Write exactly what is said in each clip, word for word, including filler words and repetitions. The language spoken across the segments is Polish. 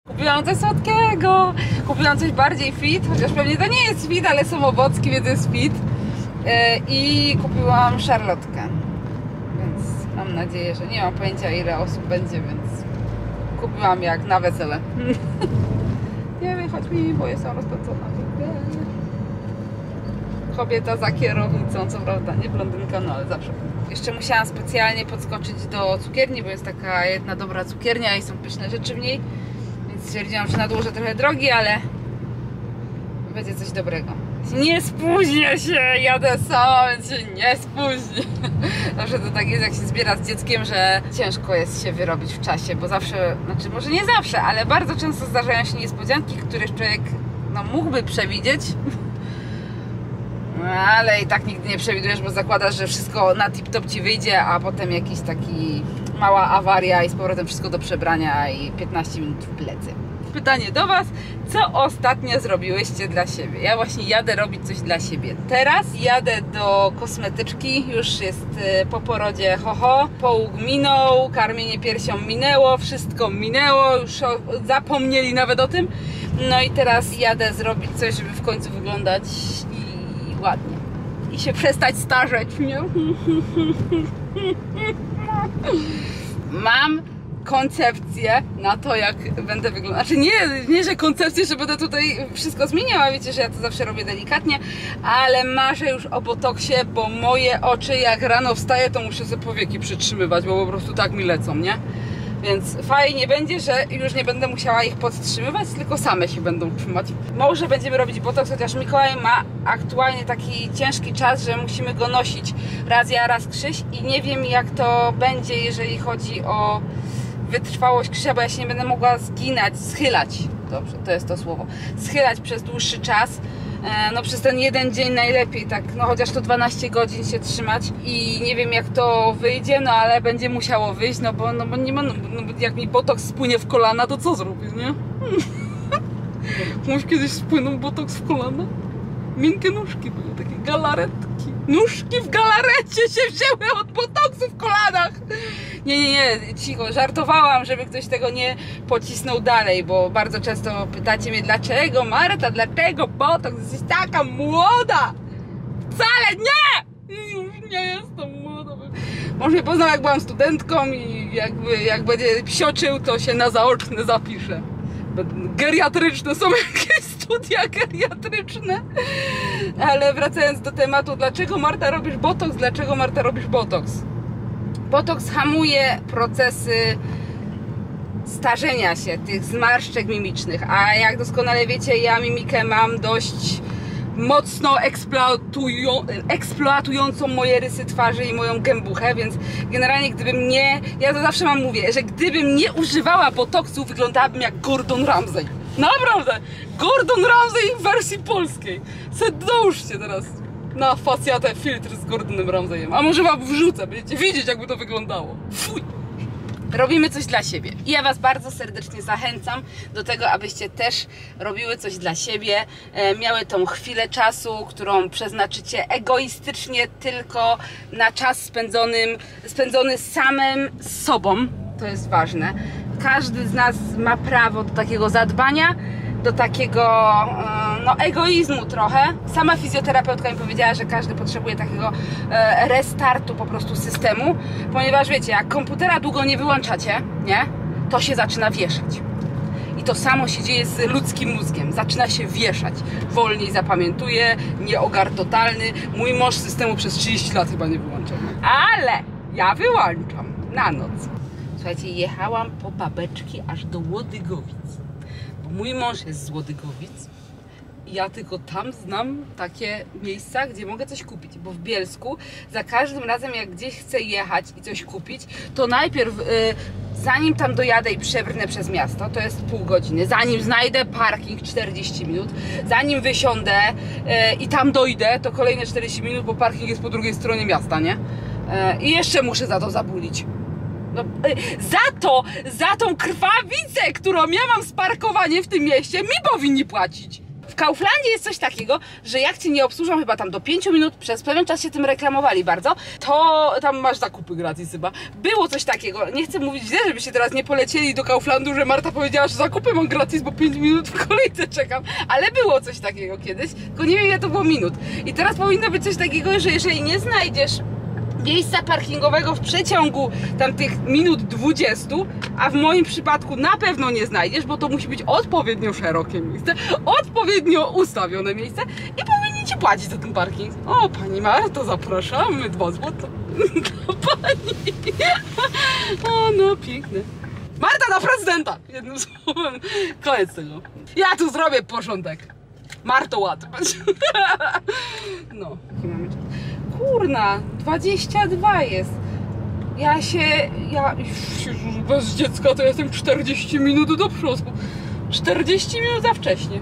Kupiłam coś słodkiego, kupiłam coś bardziej fit, chociaż pewnie to nie jest fit, ale są owocki, więc jest fit. I kupiłam szarlotkę, więc mam nadzieję, że nie mam pojęcia ile osób będzie, więc kupiłam jak na wesele. Nie wychodź mi, bo jestem rozpędzona. Kobieta za kierownicą, co prawda nie blondynka, no ale zawsze. Jeszcze musiałam specjalnie podskoczyć do cukierni, bo jest taka jedna dobra cukiernia i są pyszne rzeczy w niej. Więc stwierdziłam, że nadłożę trochę drogi, ale będzie coś dobrego. Nie spóźnię się, jadę sama, więc się nie spóźnię. Zawsze to tak jest, jak się zbiera z dzieckiem, że ciężko jest się wyrobić w czasie, bo zawsze, znaczy może nie zawsze, ale bardzo często zdarzają się niespodzianki, które człowiek no, mógłby przewidzieć. Ale i tak nigdy nie przewidujesz, bo zakładasz, że wszystko na tip-top ci wyjdzie, a potem jakiś taki mała awaria i z powrotem wszystko do przebrania i piętnaście minut w plecy. Pytanie do Was, co ostatnio zrobiłyście dla siebie? Ja właśnie jadę robić coś dla siebie. Teraz jadę do kosmetyczki, już jest po porodzie ho-ho, połóg minął, karmienie piersią minęło, wszystko minęło, już zapomnieli nawet o tym. No i teraz jadę zrobić coś, żeby w końcu wyglądać i ładnie. I się przestać starzeć, nie? Mam koncepcję na to, jak będę wyglądać. Znaczy nie, nie, że koncepcję, że będę tutaj wszystko zmieniała, wiecie, że ja to zawsze robię delikatnie, ale marzę już o botoksie, bo moje oczy, jak rano wstaję, to muszę sobie powieki przytrzymywać, bo po prostu tak mi lecą, nie? Więc fajnie będzie, że już nie będę musiała ich podtrzymywać, tylko same się będą trzymać. Może będziemy robić botoks, chociaż Mikołaj ma aktualnie taki ciężki czas, że musimy go nosić raz ja, raz Krzyś i nie wiem, jak to będzie, jeżeli chodzi o wytrwałość Krzysia, bo ja się nie będę mogła zginać, schylać, dobrze, to jest to słowo, schylać przez dłuższy czas, no przez ten jeden dzień najlepiej, tak, no chociaż to dwanaście godzin się trzymać i nie wiem, jak to wyjdzie, no ale będzie musiało wyjść, no bo, no bo nie ma, no, no, jak mi botoks spłynie w kolana, to co zrobię, nie? Może kiedyś spłyną botoks w kolana? Miękkie nóżki były, takie galaretki. Nóżki w galarecie się wzięły od botoksu w kolanach. Nie, nie, nie, cicho, żartowałam, żeby ktoś tego nie pocisnął dalej, bo bardzo często pytacie mnie, dlaczego Marta, dlaczego botoks, jesteś taka młoda. Wcale nie! Już nie jestem młoda. Może mnie poznał, jak byłam studentką i jakby, jak będzie psioczył, to się na zaoczne zapisze. Geriatryczne są jakieś studia geriatryczne. Ale wracając do tematu, dlaczego Marta robisz botoks? Dlaczego Marta robisz botoks? Botoks hamuje procesy starzenia się, tych zmarszczek mimicznych, a jak doskonale wiecie, ja mimikę mam dość mocno eksploatują, eksploatującą moje rysy twarzy i moją gębuchę, więc generalnie gdybym nie, ja to zawsze mam mówię, że gdybym nie używała botoksu, wyglądałabym jak Gordon Ramsay. Naprawdę! Gordon Ramsay w wersji polskiej. Se dołóżcie teraz na facjatę filtr z Gordonem Ramsayem. A może wam wrzucę, będziecie wiedzieć, jakby to wyglądało. Fuj! Robimy coś dla siebie. I ja Was bardzo serdecznie zachęcam do tego, abyście też robiły coś dla siebie, e, miały tą chwilę czasu, którą przeznaczycie egoistycznie tylko na czas spędzonym, spędzony samym sobą. To jest ważne. Każdy z nas ma prawo do takiego zadbania, do takiego no, egoizmu trochę. Sama fizjoterapeutka mi powiedziała, że każdy potrzebuje takiego e, restartu po prostu systemu, ponieważ wiecie, jak komputera długo nie wyłączacie, nie, to się zaczyna wieszać. I to samo się dzieje z ludzkim mózgiem. Zaczyna się wieszać. Wolniej zapamiętuje, nieogar totalny. Mój mąż systemu przez trzydzieści lat chyba nie wyłączał. Ale ja wyłączam na noc. Słuchajcie, jechałam po babeczki aż do Łodygowic. Mój mąż jest z Łodygowic i ja tylko tam znam takie miejsca, gdzie mogę coś kupić, bo w Bielsku za każdym razem, jak gdzieś chcę jechać i coś kupić, to najpierw yy, zanim tam dojadę i przebrnę przez miasto, to jest pół godziny, zanim znajdę parking czterdzieści minut, zanim wysiądę yy, i tam dojdę, to kolejne czterdzieści minut, bo parking jest po drugiej stronie miasta, nie? Yy, I jeszcze muszę za to zabulić. No, za to, za tą krwawicę, którą ja mam z parkowaniem w tym mieście, mi powinni płacić. W Kauflandzie jest coś takiego, że jak cię nie obsłużą chyba tam do pięciu minut, przez pewien czas się tym reklamowali bardzo, to tam masz zakupy gratis chyba. Było coś takiego, nie chcę mówić źle, żebyście teraz nie polecieli do Kauflandu, że Marta powiedziała, że zakupy mam gratis, bo pięć minut w kolejce czekam, ale było coś takiego kiedyś, tylko nie wiem ile to było minut. I teraz powinno być coś takiego, że jeżeli nie znajdziesz miejsca parkingowego w przeciągu tam tych minut dwudziestu, a w moim przypadku na pewno nie znajdziesz, bo to musi być odpowiednio szerokie miejsce, odpowiednio ustawione miejsce i powinni ci płacić za ten parking. O, pani Marto, zapraszamy, dwa złote dla pani. O, no piękne. Marta na prezydenta! Jednym słowem, koniec tego. Ja tu zrobię porządek. Marto ład. No, jaki mamy czas? Kurna, dwadzieścia dwa jest. Ja się, ja, Jezus, bez dziecka to jestem czterdzieści minut do przodu. czterdzieści minut za wcześnie.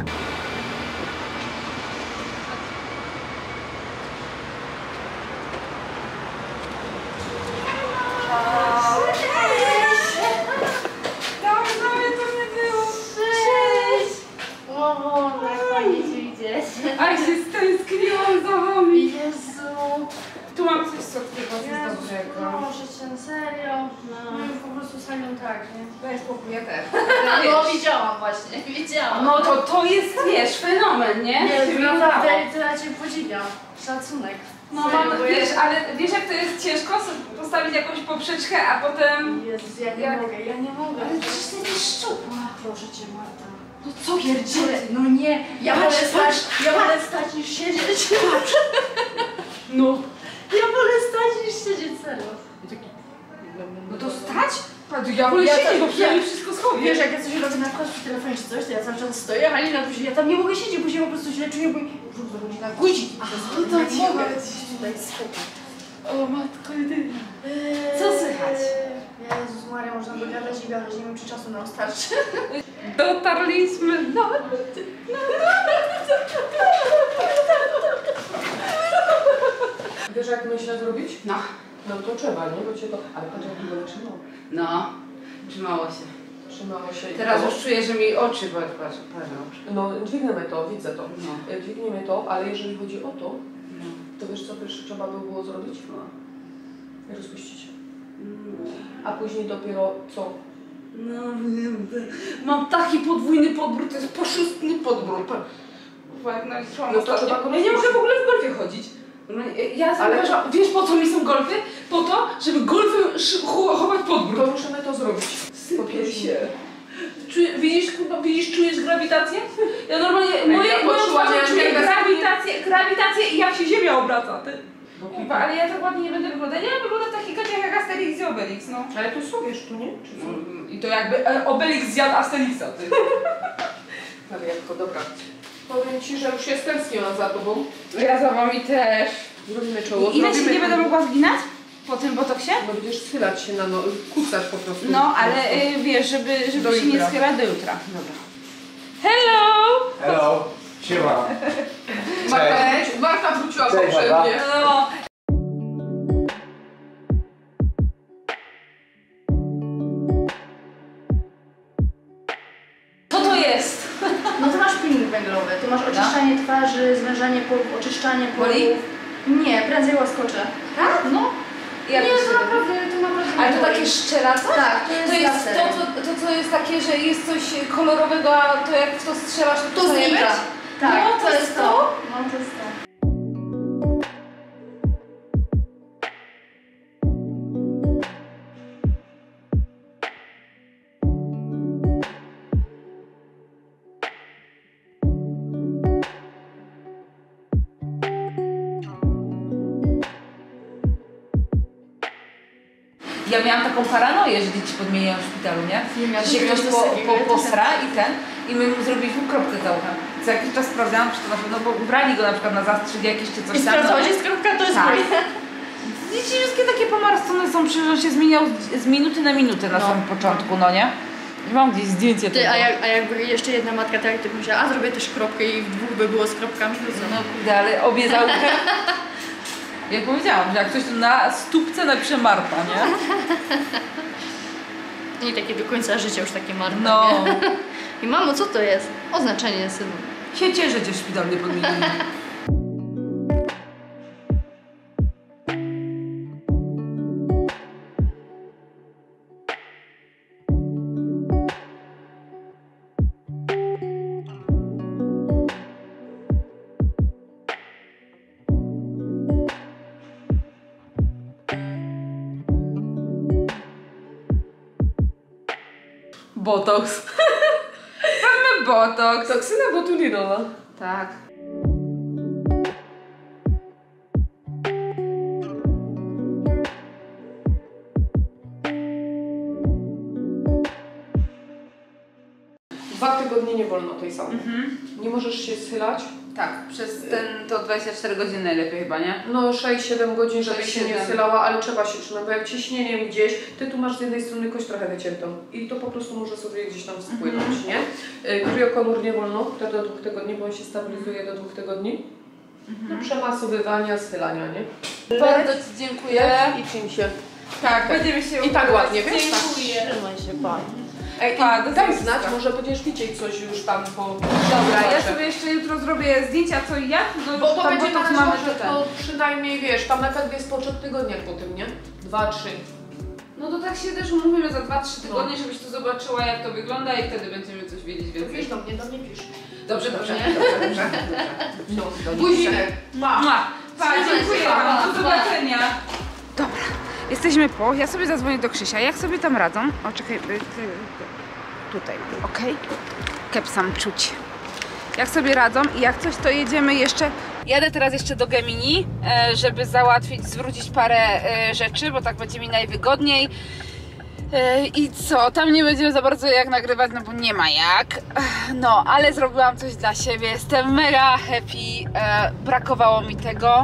Dawno mnie to nie było. Cześć! O, jak fajnie cię widzieć. A się stęskniłam za wami. Jezu. Tu mam coś słodkiego, coś dobrego. Proszę cię, serio. No. No po prostu z Hanią tak, nie? Daj spokój, ja też. No widziałam właśnie, widziałam. No to to jest, wiesz, fenomen, nie? Nie, Się naprawdę, wydało. to ja cię podziwiam. Szacunek. No Serio, mam, bo wiesz, ja... ale wiesz jak to jest ciężko postawić jakąś poprzeczkę, a potem... Jezus, ja nie Jak- mogę, ja nie mogę. Ale przecież ty jesteś szczupła. Proszę cię, Marta. No co pierdzielę? No nie, ja wolę Patrz, stać, patrz. ja wolę stać niż siedzieć. No. Ja wolę stać niż siedzieć, serio. No to stać? Patrz, ja wolę Ja siedzieć, tak- bo przynajmniej ja- wszystko schowię. Wiesz, jak ja coś robię na przykład przy telefonie czy coś, to ja cały czas stoję, a Halina później, ja tam nie mogę siedzieć, później po prostu źle czuję, bo brzuch zachodzi na guzik. to nie ci mogę. chodzi. Tutaj spokój. O matko jedyna. Eee, Co słychać? Jezus Maria, można dogadać i gadać, nie wiem czy czasu nam starczy. Dotarliśmy do... Wiesz jak myślę zrobić? No. No to trzeba, nie? Bo cię to... Ale patrz jak długo trzymało. No. Trzymało się. Trzymało się i Teraz to... już czuję, że mi oczy patrzą. oczy. No dźwigniemy to, widzę to. No. E, Dźwigniemy to, ale jeżeli chodzi o to, No. to wiesz co pierwsze trzeba by było zrobić? No. Rozpuścić. A później dopiero co? No wiem, mam taki podwójny podbród, to jest poszustny podbród. Uwaga, no, No to trzeba ja nie mogę w ogóle w golfie chodzić. No, ja Ale- zauważam, wiesz po co mi są golfy? Po to, żeby golfem szy- cho- chować podbród. To musimy to zrobić. Po pierwsze. Czuje, widzisz, kurwa, widzisz, czujesz grawitację? Ja normalnie, moje, ja moją poczułam, twarzą jak czuję ja- grawitację, grawitację i jak się ziemia obraca, ty. No, Kurwa, ale ja tak ładnie nie będę wyglądać. Ja wyglądam w takich gaciach jak Asterix i Obelix, no. Ale tu są wiesz, tu nie? Czy co? I to jakby e, Obelix zjadł Asterixa, ty. Ale jak to, dobra. Powiem ci, że już się stęskniłam za tobą. Ja za wami też. Zrobimy czoło. Ile się zrobimy nie będę to. mogła zginać po tym botoksie? No będziesz schylać się na no, kucasz po prostu. No, ale y, wiesz, żeby, żeby Do się nie jutra. schylać do jutra. Dobra. Hello! Hello, siema. Marta, wróci- Marta wróciła Cześć, poprzednie. Marta. No. Co to jest? No to masz peeling węglowy, tu masz oczyszczanie twarzy, zwężanie porów, oczyszczanie porów. Boli? Nie, prędzej łaskocze. Tak? No. Jak nie, to to się robi? naprawdę, to naprawdę Ale nie to boli. takie szczelace? Tak, to jest To jest to, laserem. to, to, co jest takie, że jest coś kolorowego, a to jak w to strzelasz, to, To to nie znika. być? Tak, No, to jest to? No to jest to. Ja miałam taką paranoję, że dzieci podmieniają w szpitalu, nie? Nie miałam Że się ktoś coś po, takiego, po, ja też posra i ten, i my mu zrobiliśmy kropkę za uchem. Co jakiś czas sprawdzałam, czy to na pewno, bo brali go na przykład na zastrzyk jakiś czy coś I tam. sprawdzałaś, jest kropka, to jest Tak. boli. Dzieci wszystkie takie pomarszczone są, przecież on się zmieniał z, z minuty na minutę na No. samym początku, no nie? Mam gdzieś zdjęcie Ty, tego. a, jak, a jakby jeszcze jedna matka tak ty myślała, a zrobię też kropkę i w dwóch by było z kropkami, to co? No kurde, ale obie za uchem. Jak powiedziałam, że jak coś tu na stópce napisze Marta, nie? I takie do końca życia już takie marne. No. Nie? I mamo, co to jest? Oznaczenie synu. się cieszę, że w szpitalu nie podmienili. Botox. Mamy botox. Toksyna botulinowa. Tak. Dwa tygodnie nie wolno tej sauny. Mhm. Nie możesz się schylać. Tak, przez ten to dwadzieścia cztery godziny najlepiej chyba, nie? No sześć siedem godzin, żebyś sześć się nie siedem. schylała, ale trzeba się trzymać, bo jak ciśnieniem gdzieś, ty tu masz z jednej strony kość trochę wyciętą i to po prostu może sobie gdzieś tam spłynąć, Mhm. nie? Kryokomór nie wolno, to do dwóch tygodni, bo on się stabilizuje do dwóch tygodni. Mhm. Do przemasowywania, schylania, nie? Bardzo Ci dziękuję. I czym się. Tak, będziemy się I tak układać. ładnie, wiesz? Dziękuję. Trzymaj się, pani. Ej, Pa, do i daj zobaczenia. znać, może będziesz widzieć coś już tam po... Dobra, ja Zobaczę. sobie jeszcze jutro zrobię zdjęcia co i jak. No, Bo to tam będzie botox na mamy, że to ten. to przynajmniej, wiesz, tam na kadwie jest poczet tygodniach po tym, nie? Dwa, trzy. No to tak się też umówimy za dwa trzy tygodnie, żebyś tu zobaczyła jak to wygląda i wtedy będziemy coś wiedzieć więcej. Wiesz, do mnie, do mnie pisz. Dobrze, dobrze, Nie? dobrze, dobrze, No, dobrze. buzinek. Ma. Ma. Pa, Trzymaj się, dziękuję pa, Wam, do pa. zobaczenia. Dobra, jesteśmy po, ja sobie zadzwonię do Krzysia, jak sobie tam radzą? O, czekaj, y, y, tutaj, okej. Kepsam czuć. Jak sobie radzą i jak coś, to jedziemy jeszcze. Jadę teraz jeszcze do Gemini, e, żeby załatwić, zwrócić parę e, rzeczy, bo tak będzie mi najwygodniej. E, I co? Tam nie będziemy za bardzo jak nagrywać, no bo nie ma jak. No, ale zrobiłam coś dla siebie. Jestem mega happy. E, brakowało mi tego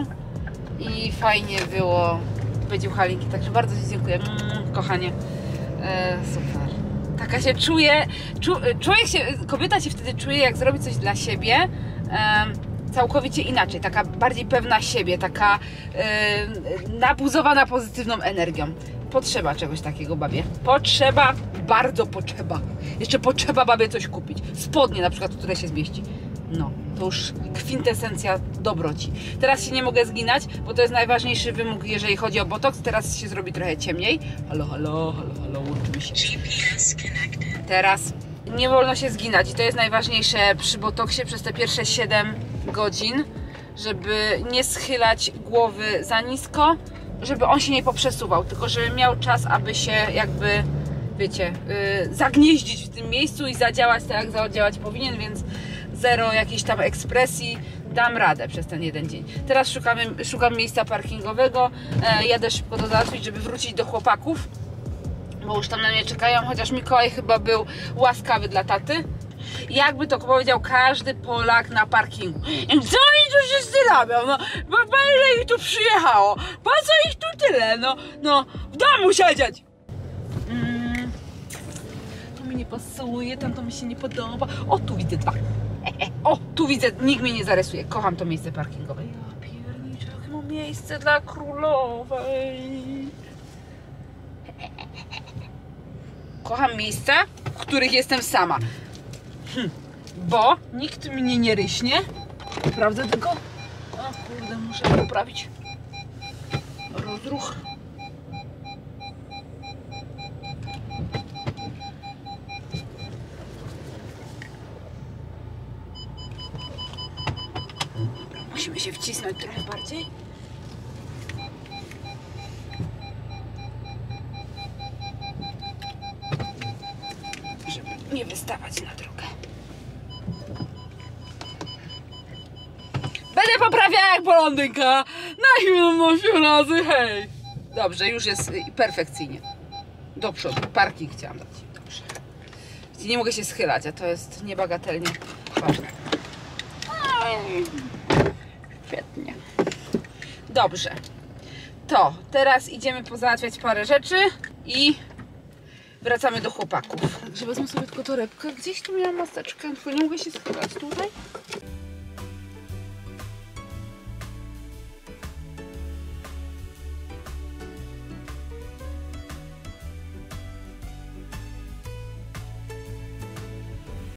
i fajnie było być u Halinki, także bardzo Ci dziękuję. Mm, kochanie. E, super. Taka się czuje, czu, człowiek się, kobieta się wtedy czuje, jak zrobi coś dla siebie, em, całkowicie inaczej, taka bardziej pewna siebie, taka em, nabuzowana pozytywną energią. Potrzeba czegoś takiego babie. Potrzeba, bardzo potrzeba. Jeszcze potrzeba babie coś kupić. Spodnie na przykład, które się zmieści. No, to już kwintesencja dobroci. Teraz się nie mogę zginać, bo to jest najważniejszy wymóg, jeżeli chodzi o botoks. Teraz się zrobi trochę ciemniej. Halo, halo, halo, halo, łączymy się. Teraz nie wolno się zginać i to jest najważniejsze przy botoksie przez te pierwsze siedem godzin, żeby nie schylać głowy za nisko, żeby on się nie poprzesuwał, tylko żeby miał czas, aby się jakby, wiecie, yy, zagnieździć w tym miejscu i zadziałać tak, jak zadziałać powinien, więc zero jakiejś tam ekspresji, dam radę przez ten jeden dzień. Teraz szukamy, szukam miejsca parkingowego, e, jadę szybko to załatwić, żeby wrócić do chłopaków, bo już tam na mnie czekają, chociaż Mikołaj chyba był łaskawy dla taty. Jakby to powiedział każdy Polak na parkingu. Co oni tu wszyscy robią? No, bo po ile ich tu przyjechało? Po co ich tu tyle? No, no, w domu siedzieć! Mm, to mi nie pasuje, tam to mi się nie podoba. O, tu widzę dwa. E, e, o, tu widzę, nikt mnie nie zarysuje. Kocham to miejsce parkingowe. Ja pierniczę, jakie mam miejsce dla królowej. Kocham miejsca, w których jestem sama. Hm. Bo nikt mnie nie ryśnie. Sprawdzę tylko. O kurde, muszę poprawić rozruch. Dobra, musimy się wcisnąć trochę bardziej. Żeby nie wystawać na drogę. Będę poprawiała jak blondynka. Na chwilę osiem razy, hej. Dobrze, już jest perfekcyjnie. Do przodu, parking chciałam dać. Dobrze. Nie mogę się schylać, a to jest niebagatelnie ważne. Aj. Świetnie. Dobrze. To teraz idziemy pozałatwiać parę rzeczy i wracamy do chłopaków. Także wezmę sobie tylko torebkę. Gdzieś tu miałam maseczkę, tylko nie mogę się schylać tutaj.